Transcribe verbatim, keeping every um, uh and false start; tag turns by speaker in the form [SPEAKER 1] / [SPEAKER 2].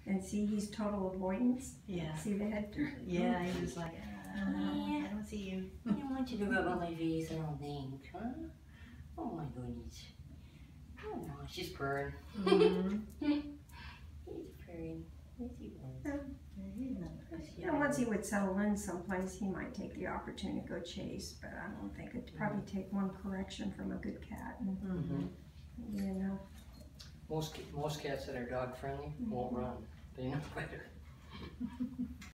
[SPEAKER 1] And see, he's total avoidance.
[SPEAKER 2] Yeah.
[SPEAKER 1] See the head turn?
[SPEAKER 2] Yeah, he was like, uh, I don't see you.
[SPEAKER 3] I don't want you to rub on my face, I don't think, huh? Oh my goodness. Oh no, she's purring.
[SPEAKER 2] Mm-hmm.
[SPEAKER 3] He's purring. Yes, he was.
[SPEAKER 1] And once he would settle in someplace, he might take the opportunity to go chase, but I don't think it'd probably take one correction from a good cat. And,
[SPEAKER 2] Mm-hmm.
[SPEAKER 1] you know.
[SPEAKER 3] Most, most cats that are dog friendly won't run. They know better.